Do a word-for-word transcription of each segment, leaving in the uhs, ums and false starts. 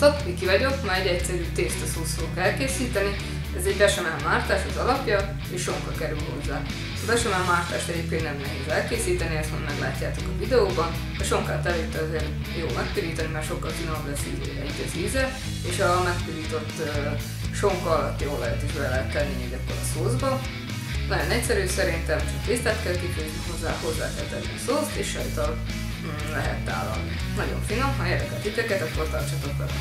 Sziasztok, Viki vagyok, ma egy egyszerű tésztaszószt fogok elkészíteni. Ez egy becsamel mártás az alapja, és sonka kerül hozzá. A becsamel mártást egyébként nem nehéz elkészíteni, ezt majd meglátjátok a videóban. A sonkát előtte azért jó megpirítani, mert sokkal finomabb lesz így az íze, és a megpirított uh, sonka alatti olajat is bele lehet tenni így akkor a szószba. Nagyon egyszerű szerintem, csak tésztát kell kifőzni hozzá, hozzá kell tenni a szószt, és sajtal mm, lehet tálalni. Nagyon finom, ha érdekel titeket, akkor tartsatok vele!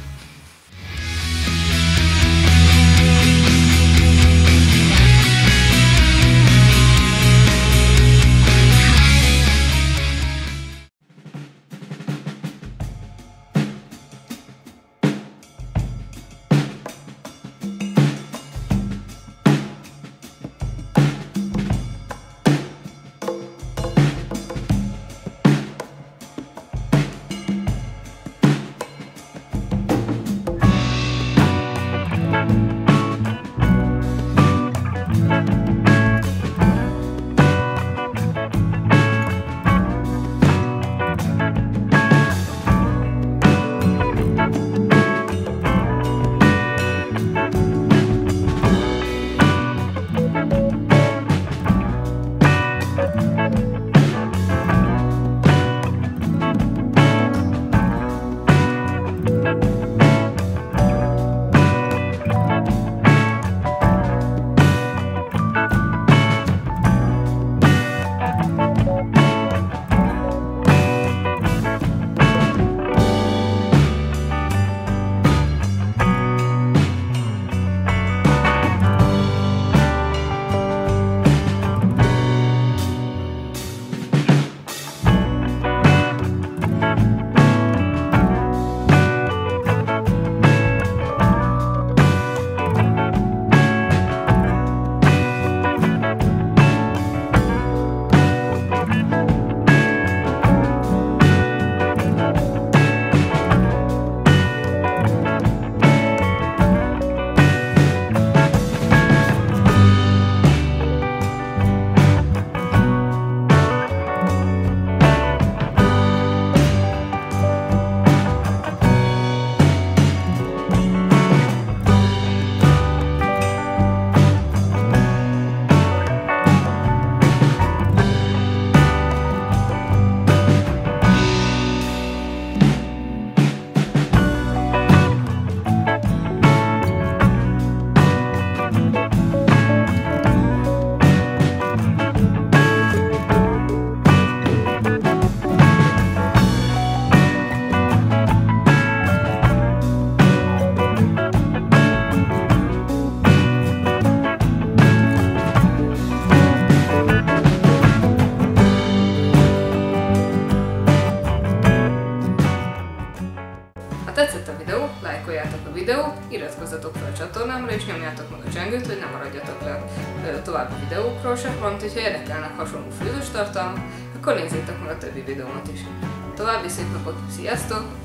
Ha tetszett a videó, lájkoljátok a videót, iratkozzatok fel a csatornámra és nyomjátok meg a csengőt, hogy ne maradjatok le további videókról se, valamint hogyha érdekelnek hasonló főzős tartalmak, akkor nézzétek meg a többi videómat is. További szép napot, sziasztok!